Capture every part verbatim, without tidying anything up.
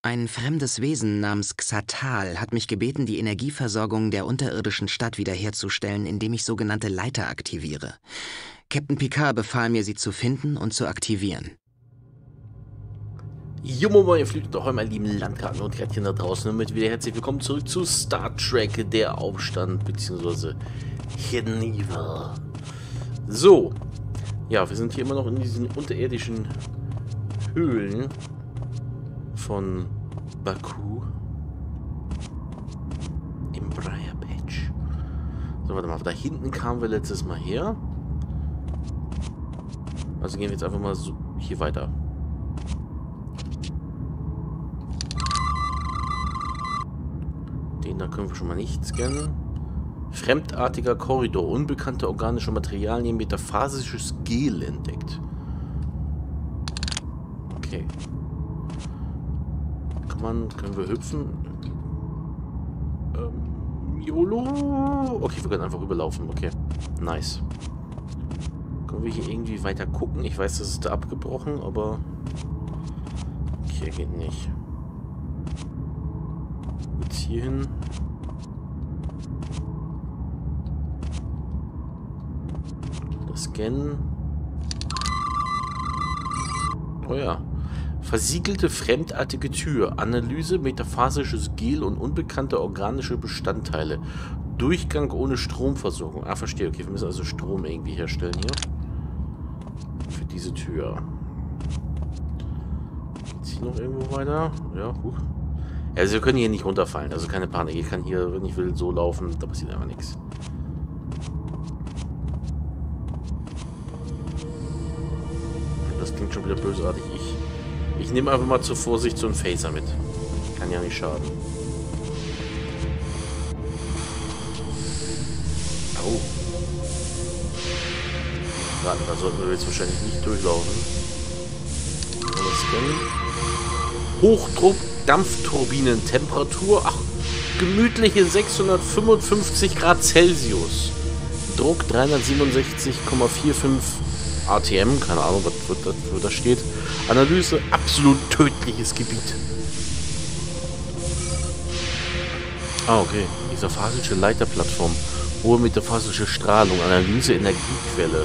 Ein fremdes Wesen namens Xatal hat mich gebeten, die Energieversorgung der unterirdischen Stadt wiederherzustellen, indem ich sogenannte Leiter aktiviere. Captain Picard befahl mir, sie zu finden und zu aktivieren. Junge, moin, ihr fliegt doch meine lieben Landkarten und Kärtchen da draußen. Und mit wieder herzlich willkommen zurück zu Star Trek, der Aufstand, beziehungsweise Hidden Evil. So, ja, wir sind hier immer noch in diesen unterirdischen Höhlen von Baku im Briar Patch. So, warte mal, da hinten kamen wir letztes Mal her. Also gehen wir jetzt einfach mal so hier weiter. Den da können wir schon mal nicht scannen. Fremdartiger Korridor. Unbekannte organische Materialien, metaphasisches Gel entdeckt. Okay. Kann man, können wir hüpfen? Ähm, YOLO? Okay, wir können einfach rüberlaufen. Okay, nice. Können wir hier irgendwie weiter gucken? Ich weiß, das ist da abgebrochen, aber... Okay, geht nicht. Jetzt hier hin. Das Scannen. Oh ja. Versiegelte fremdartige Tür. Analyse, metaphasisches Gel und unbekannte organische Bestandteile. Durchgang ohne Stromversorgung. Ah, verstehe. Okay, wir müssen also Strom irgendwie herstellen hier. Für diese Tür. Geht's hier noch irgendwo weiter? Ja, huch. Also wir können hier nicht runterfallen. Also keine Panik. Ich kann hier, wenn ich will, so laufen. Da passiert einfach nichts. Das klingt schon wieder bösartig. Ich Ich nehme einfach mal zur Vorsicht so einen Phaser mit. Kann ja nicht schaden. Oh. Warte, da sollten wir jetzt wahrscheinlich nicht durchlaufen. Hochdruck, Dampfturbinen, Temperatur, ach, gemütliche sechshundertfünfundfünfzig Grad Celsius. Druck dreihundertsiebenundsechzig Komma fünfundvierzig A T M, keine Ahnung, was, was, was da steht. Analyse, absolut tödliches Gebiet. Ah, okay. Metaphasische Leiterplattform. Hohe metaphasische Strahlung. Analyse, Energiequelle.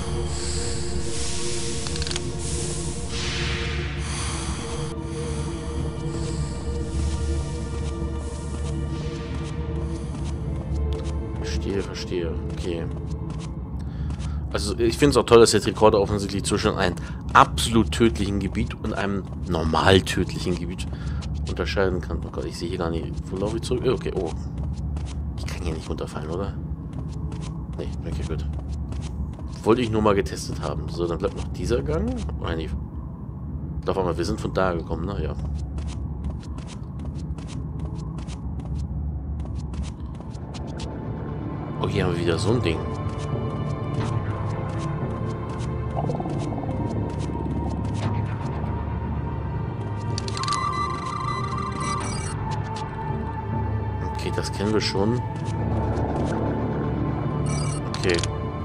Verstehe, verstehe. Okay. Also ich finde es auch toll, dass der Rekorder offensichtlich zwischen einem absolut tödlichen Gebiet und einem normal tödlichen Gebiet unterscheiden kann. Oh Gott, ich sehe hier gar nicht. Wo laufe ich zurück? Okay, oh. Ich kann hier nicht runterfallen, oder? Nee, okay, gut. Wollte ich nur mal getestet haben. So, dann bleibt noch dieser Gang. Oh, nee. Ich glaube mal, wir sind von da gekommen, ne? Ja. Oh, hier haben wir wieder so ein Ding. Okay, das kennen wir schon. Okay.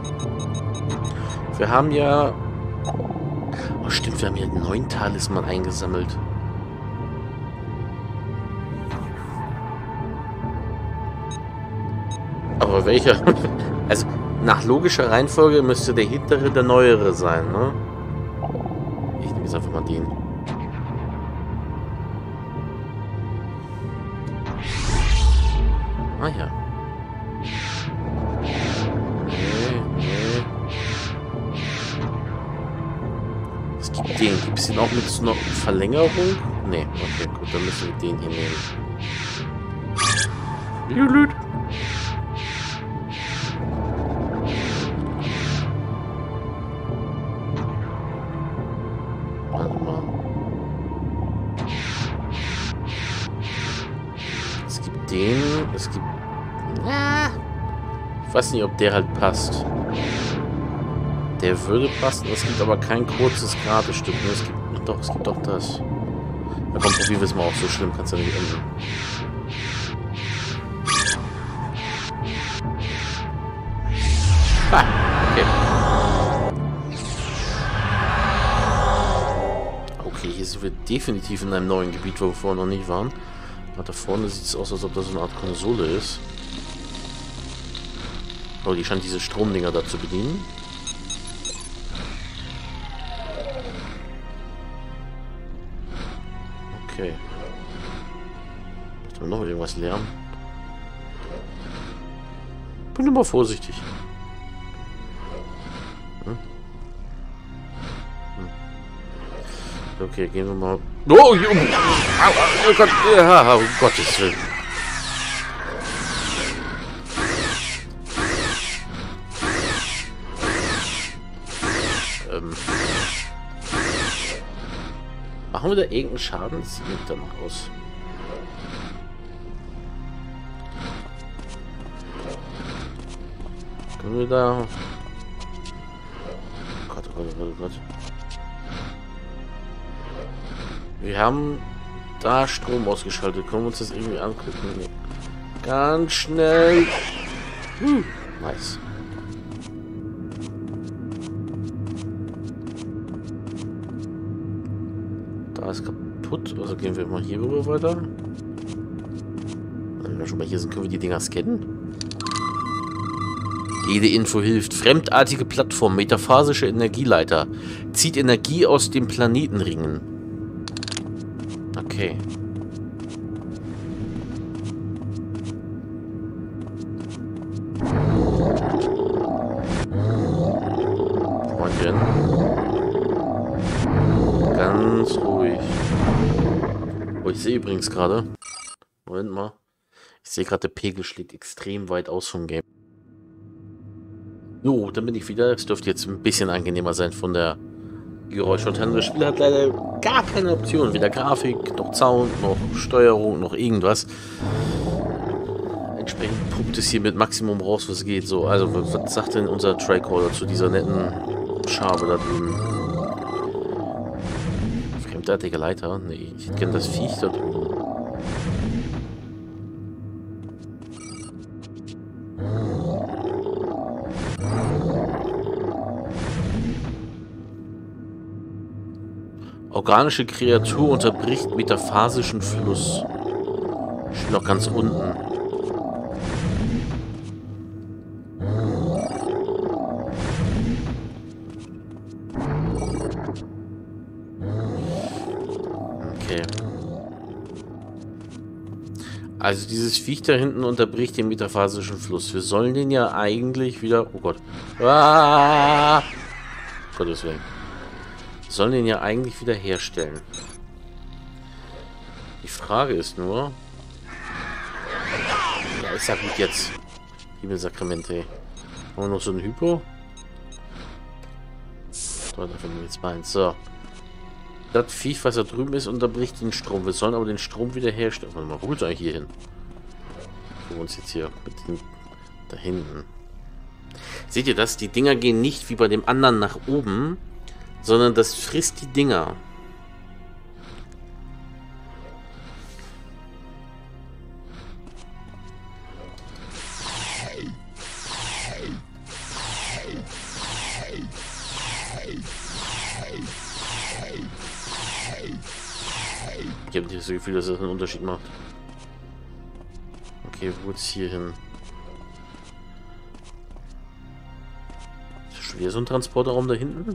Wir haben ja... Oh stimmt, wir haben hier einen neuen Talisman eingesammelt. Aber welcher? Also, nach logischer Reihenfolge müsste der hintere der neuere sein, ne? Ich nehme jetzt einfach mal den. Ah ja. Nee, nee. Es gibt den. Gibt es den auch mit so einer Verlängerung? Nee, okay, gut, dann müssen wir den hier nehmen. Lülüt. Warte mal. Es gibt den, es gibt... Ich weiß nicht, ob der halt passt. Der würde passen, es gibt aber kein kurzes gerade Stück. Ne? Es gibt, doch, es gibt doch das. Na komm, probieren wir es mal auch. So schlimm kannst du ja nicht enden. Ah, okay. Okay, hier sind wir definitiv in einem neuen Gebiet, wo wir vorher noch nicht waren. Aber da vorne sieht es aus, als ob das so eine Art Konsole ist. Oh, die scheint diese Stromdinger da zu bedienen. Okay. Möchten wir noch irgendwas lernen? Bin immer vorsichtig. Hm? Hm. Okay, gehen wir mal. Oh, oh, oh Gott, ja, um Gottes Willen. Ähm. Machen wir da irgendeinen Schaden? Das sieht nicht danach aus. Können wir da... Oh Gott, oh Gott, oh Gott, oh Gott. Wir haben da Strom ausgeschaltet. Können wir uns das irgendwie angucken? Nee. Ganz schnell. Hm, nice. Da ist kaputt. Also gehen wir mal hier rüber weiter. Wenn wir schon mal hier sind, können wir die Dinger scannen. Jede Info hilft. Fremdartige Plattform, metaphasische Energieleiter. Zieht Energie aus den Planetenringen. Okay. Freundchen. Ganz ruhig. Oh, ich sehe übrigens gerade. Moment mal. Ich sehe gerade, der Pegel schlägt extrem weit aus vom Game. Jo, dann bin ich wieder. Es dürfte jetzt ein bisschen angenehmer sein von der Geräuschverteilung. Das Spiel hat leider gar keine Option. Weder Grafik, noch Sound, noch Steuerung, noch irgendwas. Entsprechend pumpt es hier mit Maximum raus, was geht. So, also, was sagt denn unser Tricorder zu dieser netten Schabe da drüben? Fremdartige Leiter? Nee, ich kenne das Viech da drüben. Organische Kreatur unterbricht metaphasischen Fluss. Steht noch ganz unten. Okay. Also dieses Viech da hinten unterbricht den metaphasischen Fluss. Wir sollen den ja eigentlich wieder... Oh Gott. Ah! Gottes Willen. Wir sollen den ja eigentlich wieder herstellen. Die Frage ist nur... Ja, ist ja gut jetzt. Himmelsakramente. Haben wir noch so ein Hypo? So, davon jetzt mal eins. So. Das Viech, was da drüben ist, unterbricht den Strom. Wir sollen aber den Strom wieder herstellen. Warte mal, wo geht's eigentlich hier hin? Für uns jetzt hier mit den da hinten. Seht ihr das? Die Dinger gehen nicht wie bei dem anderen nach oben, sondern das frisst die Dinger. Ich habe nicht das Gefühl, dass das einen Unterschied macht. Okay, wo geht's hier hin? Ist das schon wieder so ein Transporterraum da hinten?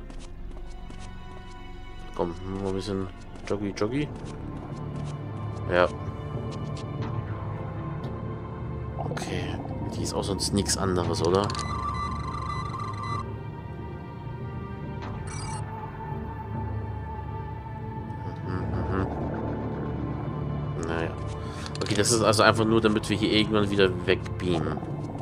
Komm, mal ein bisschen Joggy Joggy. Ja. Okay. Die ist auch sonst nichts anderes, oder? Okay, das ist also einfach nur, damit wir hier irgendwann wieder wegbeamen.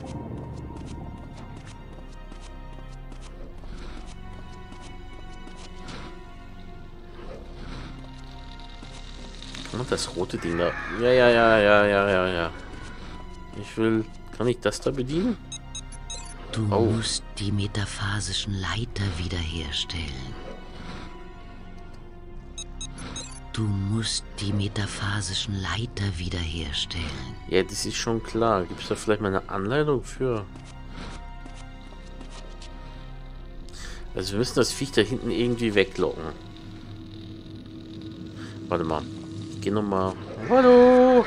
Kann man das rote Ding da... Ja, ja, ja, ja, ja, ja, ja. Ich will... Kann ich das da bedienen? Du oh. musst die metaphasischen Leiter wiederherstellen. Du musst die metaphasischen Leiter wiederherstellen. Ja, das ist schon klar. Gibt es da vielleicht mal eine Anleitung für? Also wir müssen das Viech da hinten irgendwie weglocken. Warte mal. Ich geh nochmal. Hallo!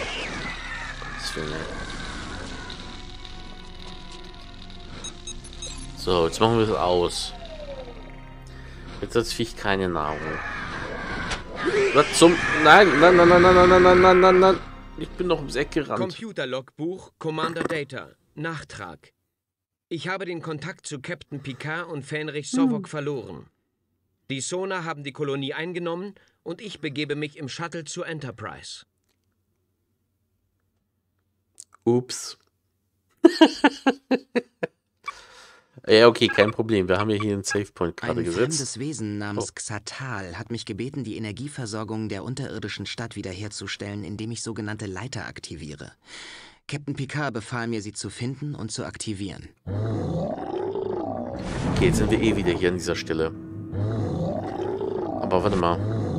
So, jetzt machen wir es aus. Jetzt hat das Viech keine Nahrung. Was zum... Nein, nein, nein, nein, nein, nein, nein, nein, nein, nein. Ich bin noch ums Eck gerannt. Computerlogbuch, Commander Data. Nachtrag. Ich habe den Kontakt zu Captain Picard und Fähnrich Sovok hm. verloren. Die Sonar haben die Kolonie eingenommen und ich begebe mich im Shuttle zur Enterprise. Ups. Ja, okay, kein Problem. Wir haben ja hier einen Savepoint gerade gesetzt. Ein fremdes Wesen namens oh. Xatal hat mich gebeten, die Energieversorgung der unterirdischen Stadt wiederherzustellen, indem ich sogenannte Leiter aktiviere. Captain Picard befahl mir, sie zu finden und zu aktivieren. Okay, jetzt sind wir eh wieder hier an dieser Stelle. Aber warte mal.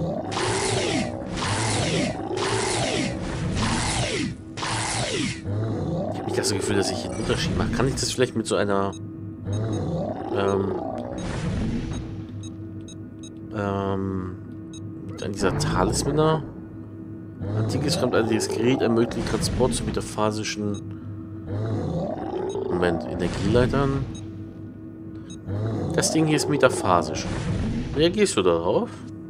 Ich habe nicht das Gefühl, dass ich einen Unterschied mache. Kann ich das vielleicht mit so einer... Ähm... Ähm... Mit an dieser Talismaner? Antikes fremdartiges Gerät ermöglicht Transport zu metaphasischen... Moment, Energieleitern? Das Ding hier ist metaphasisch. Reagierst du darauf?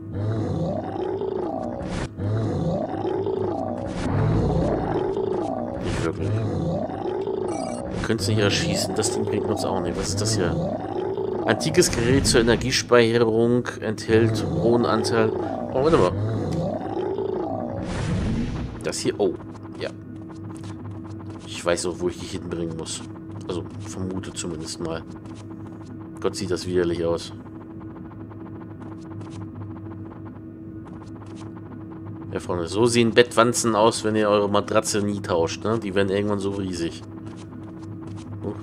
Nicht wirklich. Wir können es nicht erschießen. Das Ding bringt uns auch nicht. Was ist das hier? Antikes Gerät zur Energiespeicherung enthält hohen Anteil... Oh, warte mal. Das hier... Oh, ja. Ich weiß auch, wo ich dich hinbringen muss. Also, vermute zumindest mal. Gott, sieht das widerlich aus. Ja, Freunde, so sehen Bettwanzen aus, wenn ihr eure Matratze nie tauscht, ne? Die werden irgendwann so riesig. Uh.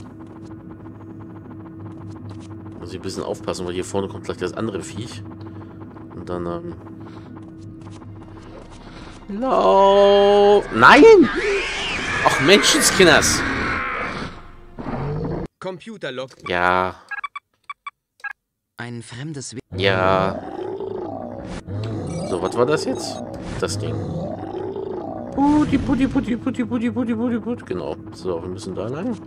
Muss ich ein bisschen aufpassen, weil hier vorne kommt gleich das andere Viech. Und dann, ähm... Lauf! Nein! Ach, Menschenskinders! Computerlog. Ja. Ein fremdes Wesen. Ja. So, was war das jetzt? Das Ding. Putti, putti, putti, putti, putti, putti, putti, putti. Genau. So, wir müssen da lang.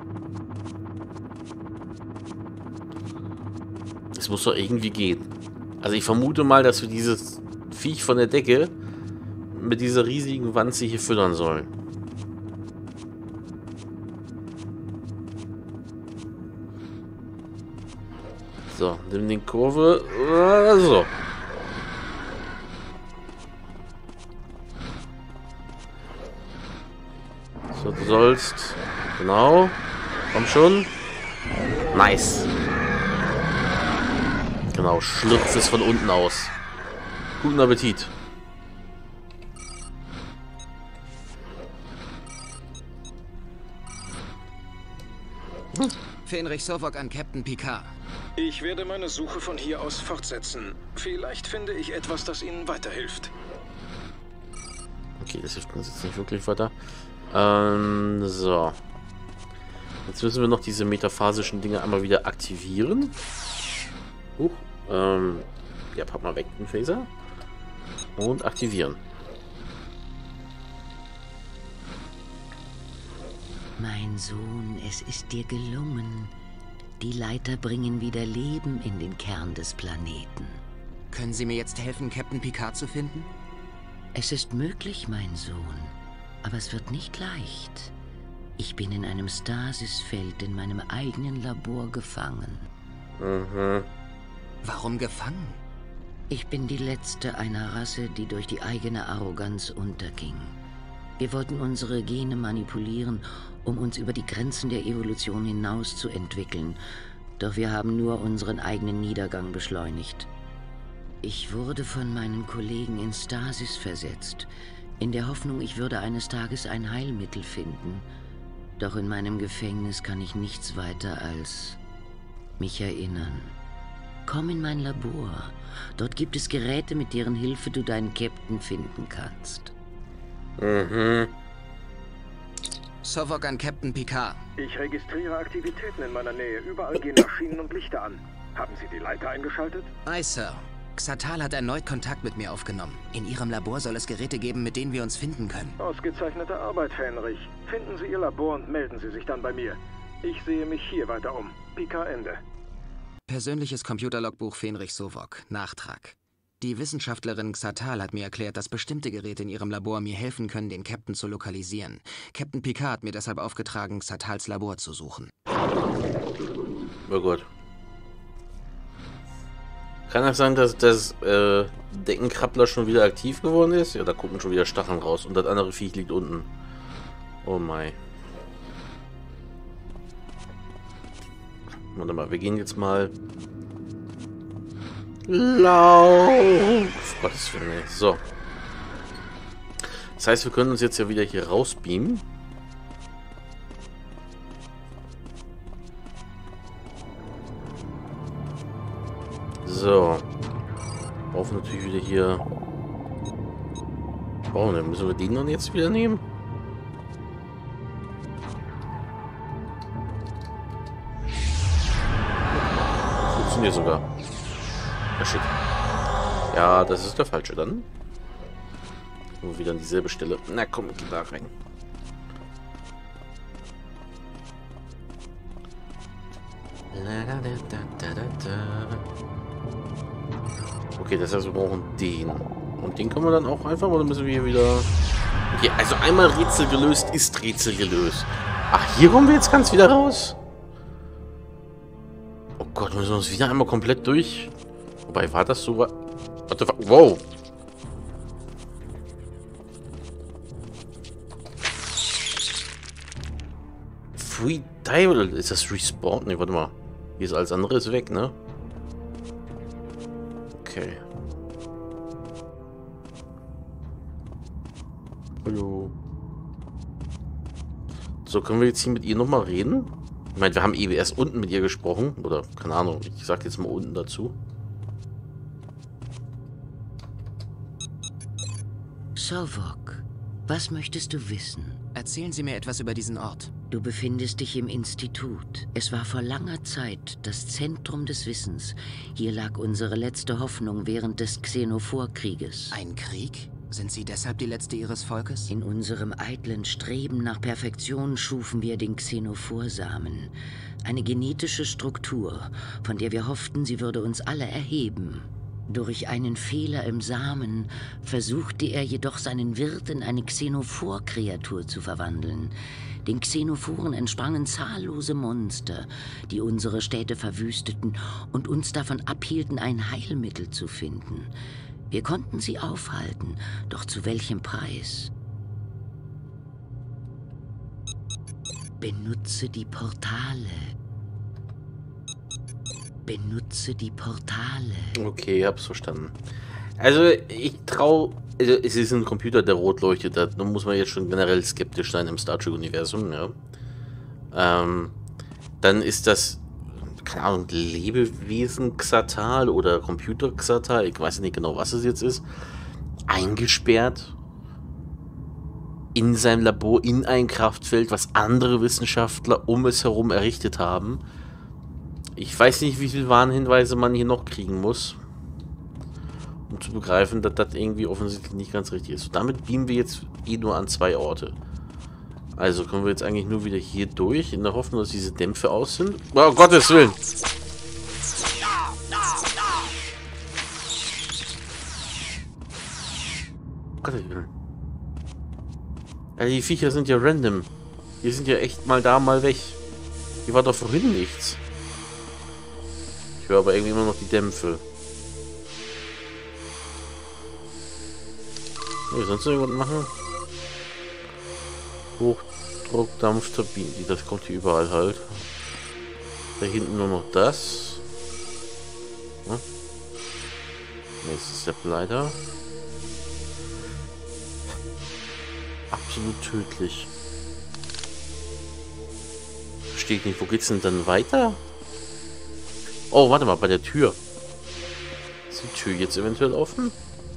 Es muss doch irgendwie gehen. Also ich vermute mal, dass wir dieses Viech von der Decke mit dieser riesigen Wanze hier füttern sollen. So, nimm den Kurve. So. So, du sollst. Genau. Komm schon. Nice. Genau, schlürft es von unten aus. Guten Appetit. Hm. Fähnrich Sovok an Captain Picard. Ich werde meine Suche von hier aus fortsetzen. Vielleicht finde ich etwas, das Ihnen weiterhilft. Okay, das hilft uns jetzt nicht wirklich weiter. Ähm, so. Jetzt müssen wir noch diese metaphasischen Dinge einmal wieder aktivieren. Huch. Ähm, ja, pack mal weg den Phaser. Und aktivieren. Mein Sohn, es ist dir gelungen. Die Leiter bringen wieder Leben in den Kern des Planeten. Können Sie mir jetzt helfen, Captain Picard zu finden? Es ist möglich, mein Sohn. Aber es wird nicht leicht. Ich bin in einem Stasisfeld in meinem eigenen Labor gefangen. Mhm. Warum gefangen? Ich bin die letzte einer Rasse, die durch die eigene Arroganz unterging. Wir wollten unsere Gene manipulieren, um uns über die Grenzen der Evolution hinaus zu entwickeln. Doch wir haben nur unseren eigenen Niedergang beschleunigt. Ich wurde von meinen Kollegen in Stasis versetzt, in der Hoffnung, ich würde eines Tages ein Heilmittel finden. Doch in meinem Gefängnis kann ich nichts weiter als mich erinnern. Komm in mein Labor. Dort gibt es Geräte, mit deren Hilfe du deinen Captain finden kannst. Mhm. Sovok an Captain Picard. Ich registriere Aktivitäten in meiner Nähe. Überall gehen Maschinen und Lichter an. Haben Sie die Leiter eingeschaltet? Aye, Sir. Xatal hat erneut Kontakt mit mir aufgenommen. In ihrem Labor soll es Geräte geben, mit denen wir uns finden können. Ausgezeichnete Arbeit, Fähnrich. Finden Sie Ihr Labor und melden Sie sich dann bei mir. Ich sehe mich hier weiter um. Picard Ende. Persönliches Computerlogbuch Fähnrich Sovok. Nachtrag. Die Wissenschaftlerin Xatal hat mir erklärt, dass bestimmte Geräte in ihrem Labor mir helfen können, den Captain zu lokalisieren. Captain Picard hat mir deshalb aufgetragen, Xatals Labor zu suchen. Oh Gott. Kann das sein, dass das äh, Deckenkrabbler schon wieder aktiv geworden ist? Ja, da gucken schon wieder Stacheln raus und das andere Viech liegt unten. Oh mein. Warte mal, wir gehen jetzt mal... Lauf! Gottes Willen, so. Das heißt, wir können uns jetzt ja wieder hier rausbeamen. So. Brauchen natürlich wieder hier... Oh, dann müssen wir den dann jetzt wieder nehmen. Funktioniert sogar. Ja, shit. Ja, das ist der falsche dann. Und wieder an dieselbe Stelle. Na komm, geh da rein. Okay, das heißt, wir brauchen den. Und den können wir dann auch einfach, oder müssen wir hier wieder... Okay, also einmal Rätsel gelöst ist Rätsel gelöst. Ach, hier kommen wir jetzt ganz wieder raus. Oh Gott, müssen wir uns wieder einmal komplett durch... Wobei, war das so... What the fuck? Wow! Free Dial, ist das Respawn? Ne, warte mal. Hier ist alles andere ist weg, ne? Okay. Hallo. So, können wir jetzt hier mit ihr nochmal reden? Ich meine, wir haben eben erst unten mit ihr gesprochen. Oder, keine Ahnung, ich sag jetzt mal unten dazu. Sovok, was möchtest du wissen? Erzählen Sie mir etwas über diesen Ort. Du befindest dich im Institut. Es war vor langer Zeit das Zentrum des Wissens. Hier lag unsere letzte Hoffnung während des Xenophor-Krieges. Ein Krieg? Sind Sie deshalb die Letzte Ihres Volkes? In unserem eitlen Streben nach Perfektion schufen wir den Xenophor-Samen. Eine genetische Struktur, von der wir hofften, sie würde uns alle erheben. Durch einen Fehler im Samen versuchte er jedoch seinen Wirt in eine Xenophor-Kreatur zu verwandeln. Den Xenophoren entsprangen zahllose Monster, die unsere Städte verwüsteten und uns davon abhielten, ein Heilmittel zu finden. Wir konnten sie aufhalten, doch zu welchem Preis? Benutze die Portale. Benutze die Portale. Okay, hab's verstanden. Also, ich traue... Also, es ist ein Computer, der rot leuchtet. Da muss man jetzt schon generell skeptisch sein im Star Trek-Universum, ja. Ähm, dann ist das, keine Ahnung, Lebewesen Xatal oder Computer Xatal, ich weiß nicht genau, was es jetzt ist, eingesperrt in seinem Labor, in ein Kraftfeld, was andere Wissenschaftler um es herum errichtet haben. Ich weiß nicht, wie viele Warnhinweise man hier noch kriegen muss, um zu begreifen, dass das irgendwie offensichtlich nicht ganz richtig ist. Und damit beamen wir jetzt eh nur an zwei Orte. Also können wir jetzt eigentlich nur wieder hier durch, in der Hoffnung, dass diese Dämpfe aus sind. Oh, Gottes Willen! Gottes Willen. Ja, die Viecher sind ja random. Die sind ja echt mal da, mal weg. Hier war doch vorhin nichts. Ich höre aber irgendwie immer noch die Dämpfe. Nee, sonst noch irgendwas machen? Hochdruck, Dampfturbinen. Das kommt hier überall halt. Da hinten nur noch das. Hm? Nächstes Stepleiter. Absolut tödlich. Verstehe ich nicht. Wo geht's denn dann weiter? Oh, warte mal, bei der Tür. Ist die Tür jetzt eventuell offen?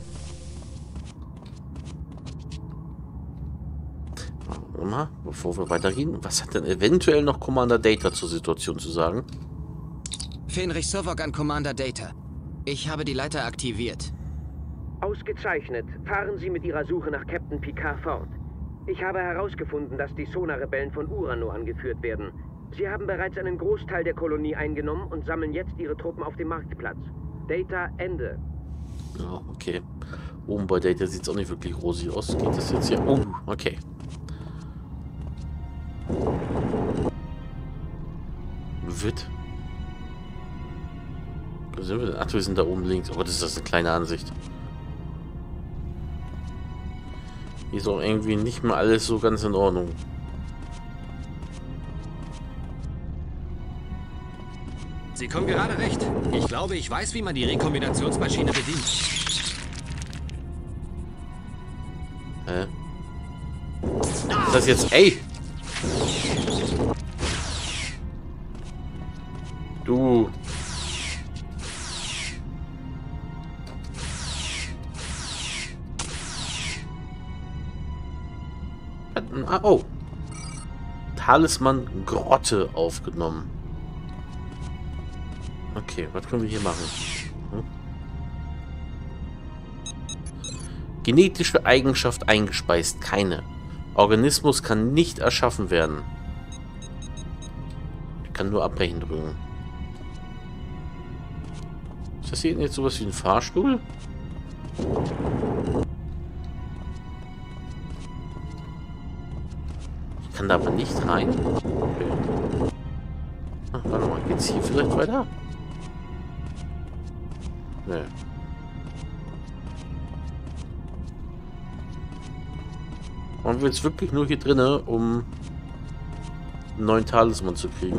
Warte mal, bevor wir weitergehen. Was hat denn eventuell noch Commander Data zur Situation zu sagen? Fähnrich Sovok an Commander Data. Ich habe die Leiter aktiviert. Ausgezeichnet. Fahren Sie mit Ihrer Suche nach Captain Picard fort. Ich habe herausgefunden, dass die Sonar-Rebellen von Urano angeführt werden. Sie haben bereits einen Großteil der Kolonie eingenommen und sammeln jetzt ihre Truppen auf dem Marktplatz. Data, Ende. Ja, okay. Oben bei Data sieht es auch nicht wirklich rosig aus. Geht das jetzt hier? Oh, okay. Wird. Wo sind wir denn? Ach, wir sind da oben links. Oh Gott, ist das eine kleine Ansicht. Hier ist auch irgendwie nicht mal alles so ganz in Ordnung. Sie kommen gerade recht. Ich glaube, ich weiß, wie man die Rekombinationsmaschine bedient. Hä? Ist das jetzt... Ey! Du... Ah, oh. Talisman Grotte aufgenommen. Okay, was können wir hier machen? Hm? Genetische Eigenschaft eingespeist. Keine. Organismus kann nicht erschaffen werden. Ich kann nur abbrechen drücken. Ist das hier jetzt sowas wie ein Fahrstuhl? Ich kann da aber nicht rein. Okay. Ach, warte mal, geht's hier vielleicht weiter? Nee. Waren wir jetzt wirklich nur hier drinne, um einen neuen Talisman zu kriegen?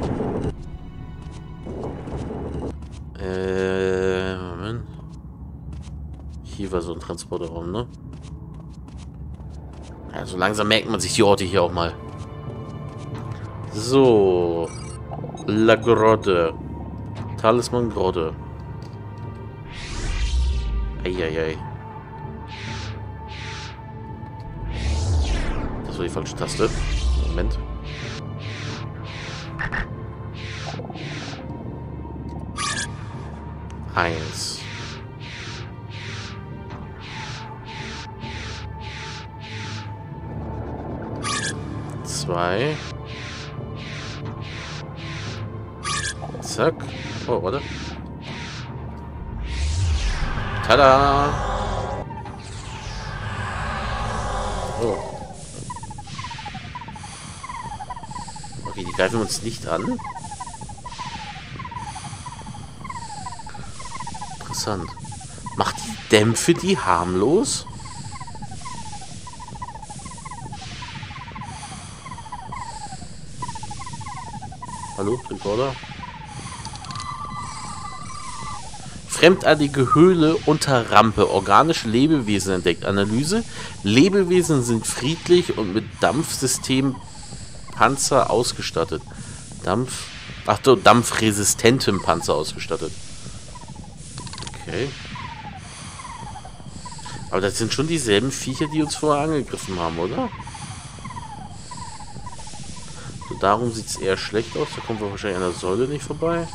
Äh, Moment. Hier war so ein Transporterraum, ne? Ja, so langsam merkt man sich die Orte hier auch mal. So. La Grotte. Talisman Grotte. Eieiei. Das war die falsche Taste. Moment. Eins. Zwei. Zack. Oh, warte. Tada! Oh. Okay, die greifen uns nicht an. Interessant. Macht die Dämpfe die harmlos? Hallo, Recorder? Fremdartige Höhle unter Rampe. Organische Lebewesen entdeckt. Analyse. Lebewesen sind friedlich und mit Dampfsystem Panzer ausgestattet. Dampf... Ach so, dampfresistentem Panzer ausgestattet. Okay. Aber das sind schon dieselben Viecher, die uns vorher angegriffen haben, oder? So, darum sieht es eher schlecht aus. Da kommen wir wahrscheinlich an der Säule nicht vorbei.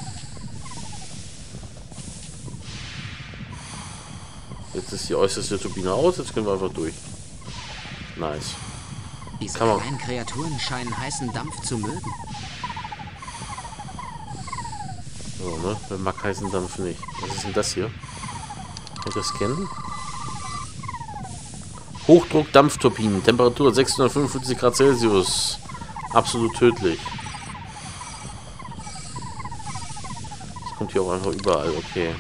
Jetzt ist die äußerste Turbine aus. Jetzt können wir einfach durch. Nice. Diese kleinen Kreaturen scheinen heißen Dampf zu mögen. So, ne? Wer mag heißen Dampf nicht? Was ist denn das hier? Kann ich das kennen? Hochdruck-Dampfturbinen. Temperatur sechshundertfünfundfünfzig Grad Celsius. Absolut tödlich. Das kommt hier auch einfach überall. Okay.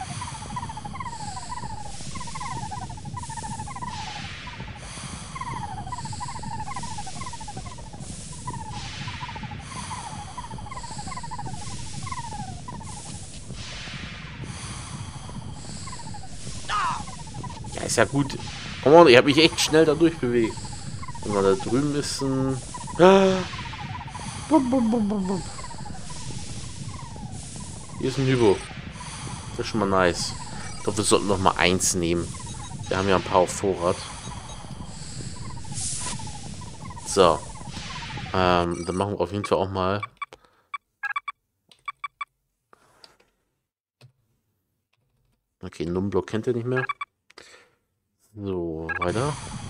Ja, ist ja gut. Komm on, ich habe mich echt schnell da durchbewegt. Und da drüben ist ein... Ah. Bum, bum, bum, bum, bum. Hier ist ein Hypo. Das ist schon mal nice. Ich glaube, wir sollten noch mal eins nehmen. Wir haben ja ein paar auf Vorrat. So. Ähm, dann machen wir auf jeden Fall auch mal... Okay, Numblock kennt er nicht mehr. So, weiter.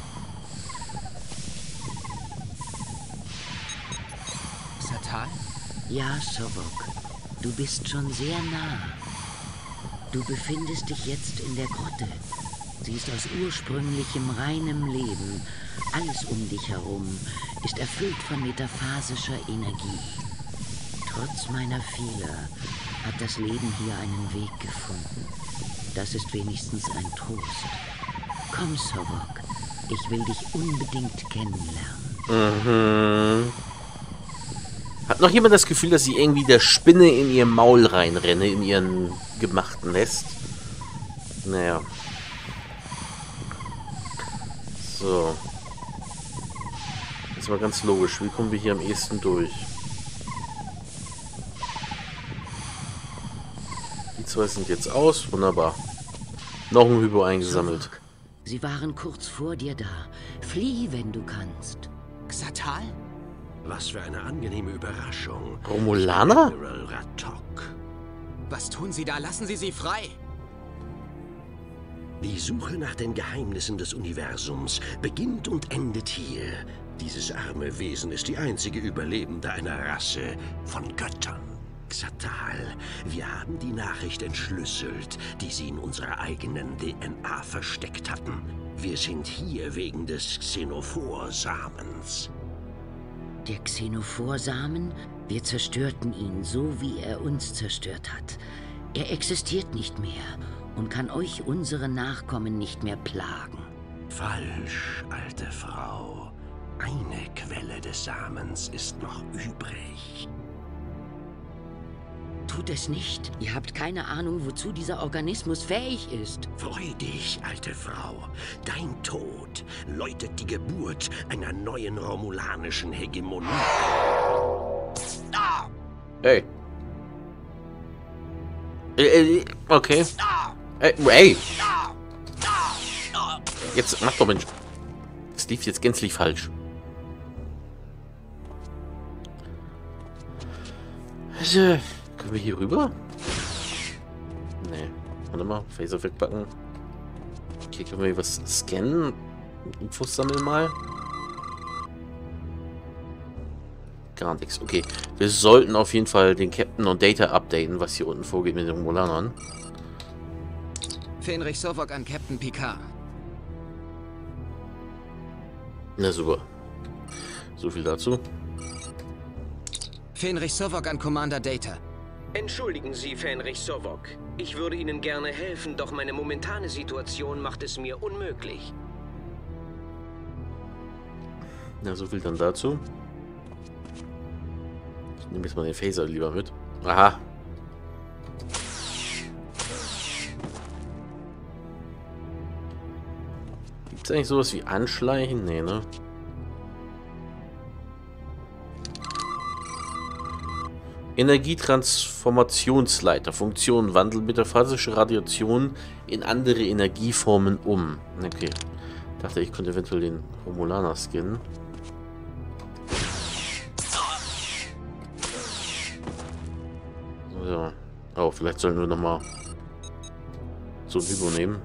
Xatal? Ja, Sovok. Du bist schon sehr nah. Du befindest dich jetzt in der Grotte. Sie ist aus ursprünglichem, reinem Leben. Alles um dich herum ist erfüllt von metaphasischer Energie. Trotz meiner Fehler hat das Leben hier einen Weg gefunden. Das ist wenigstens ein Trost. Komm, Sovok. Ich will dich unbedingt kennenlernen. Mhm. Hat noch jemand das Gefühl, dass ich irgendwie der Spinne in ihr Maul reinrenne, in ihren gemachten Nest? Naja. So. Das war ganz logisch. Wie kommen wir hier am ehesten durch? Die zwei sind jetzt aus. Wunderbar. Noch ein Hypo eingesammelt. Sovok, sie waren kurz vor dir da. Flieh, wenn du kannst. Xatal? Was für eine angenehme Überraschung. Romulaner? Admiral Ratok. Was tun Sie da? Lassen Sie sie frei! Die Suche nach den Geheimnissen des Universums beginnt und endet hier. Dieses arme Wesen ist die einzige Überlebende einer Rasse von Göttern. Xatal, wir haben die Nachricht entschlüsselt, die sie in unserer eigenen D N A versteckt hatten. Wir sind hier wegen des Xenophor-Samens. Der Xenophor-Samen? Wir zerstörten ihn, so wie er uns zerstört hat. Er existiert nicht mehr und kann euch, unsere Nachkommen, nicht mehr plagen. Falsch, alte Frau. Eine Quelle des Samens ist noch übrig. Tut es nicht. Ihr habt keine Ahnung, wozu dieser Organismus fähig ist. Freu dich, alte Frau. Dein Tod läutet die Geburt einer neuen romulanischen Hegemonie. Hey. Äh, äh, okay. Äh, hey. Jetzt mach doch, Mensch. Das lief jetzt gänzlich falsch. Also, können wir hier rüber? Nee. Warte mal. Phaser wegpacken. Okay, können wir hier was scannen? Infos sammeln mal. Gar nichts. Okay. Wir sollten auf jeden Fall den Captain und Data updaten, was hier unten vorgeht mit den Romulanern. Fenrich Sovok an Captain Picard. Na super. So viel dazu. Fenrich Sovok an Commander Data. Entschuldigen Sie, Fenrich Sovok. Ich würde Ihnen gerne helfen, doch meine momentane Situation macht es mir unmöglich. Na, so viel dann dazu. Ich nehme jetzt mal den Phaser lieber mit. Aha. Gibt es eigentlich sowas wie Anschleichen? Nee, ne? Energietransformationsleiter. Funktion wandelt metaphasische Radiation in andere Energieformen um. Okay. Ich dachte, ich könnte eventuell den Romulaner skinnen. So. Oh, vielleicht sollen wir nochmal so ein Hypo nehmen.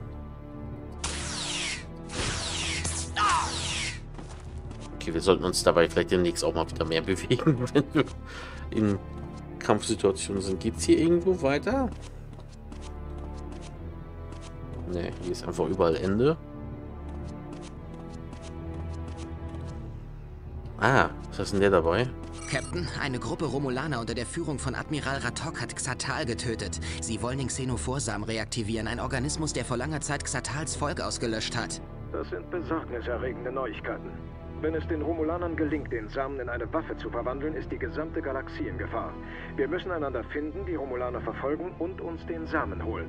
Okay, wir sollten uns dabei vielleicht demnächst auch mal wieder mehr bewegen, wenn wir in Kampfsituationen sind. Geht's hier irgendwo weiter? Ne, hier ist einfach überall Ende. Ah, was ist denn der dabei? Captain, eine Gruppe Romulaner unter der Führung von Admiral Ratok hat Xatal getötet. Sie wollen den Xenophor-Samen reaktivieren, ein Organismus, der vor langer Zeit Xatals Volk ausgelöscht hat. Das sind besorgniserregende Neuigkeiten. Wenn es den Romulanern gelingt, den Samen in eine Waffe zu verwandeln, ist die gesamte Galaxie in Gefahr. Wir müssen einander finden, die Romulaner verfolgen und uns den Samen holen.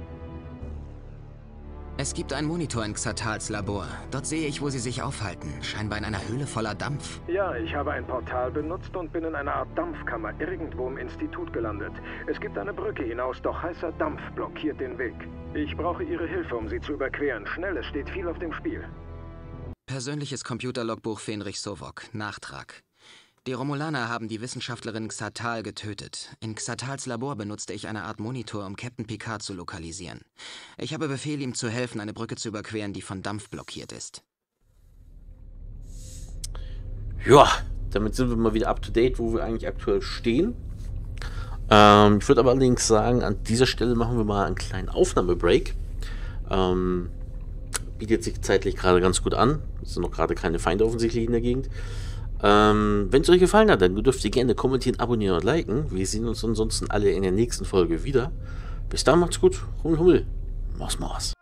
Es gibt einen Monitor in Xatals Labor. Dort sehe ich, wo sie sich aufhalten. Scheinbar in einer Höhle voller Dampf. Ja, ich habe ein Portal benutzt und bin in einer Art Dampfkammer irgendwo im Institut gelandet. Es gibt eine Brücke hinaus, doch heißer Dampf blockiert den Weg. Ich brauche Ihre Hilfe, um sie zu überqueren. Schnell, es steht viel auf dem Spiel. Persönliches Computerlogbuch Fenrich Sovok. Nachtrag. Die Romulaner haben die Wissenschaftlerin Xatal getötet. In Xatals Labor benutzte ich eine Art Monitor, um Captain Picard zu lokalisieren. Ich habe Befehl, ihm zu helfen, eine Brücke zu überqueren, die von Dampf blockiert ist. Ja, damit sind wir mal wieder up to date, wo wir eigentlich aktuell stehen. Ähm, ich würde aber allerdings sagen, an dieser Stelle machen wir mal einen kleinen Aufnahmebreak. Ähm, bietet sich zeitlich gerade ganz gut an. Es sind noch gerade keine Feinde offensichtlich in der Gegend. Ähm, wenn es euch gefallen hat, dann dürft ihr gerne kommentieren, abonnieren und liken. Wir sehen uns ansonsten alle in der nächsten Folge wieder. Bis dann, macht's gut. Hummel, Hummel. Mach's, mach's.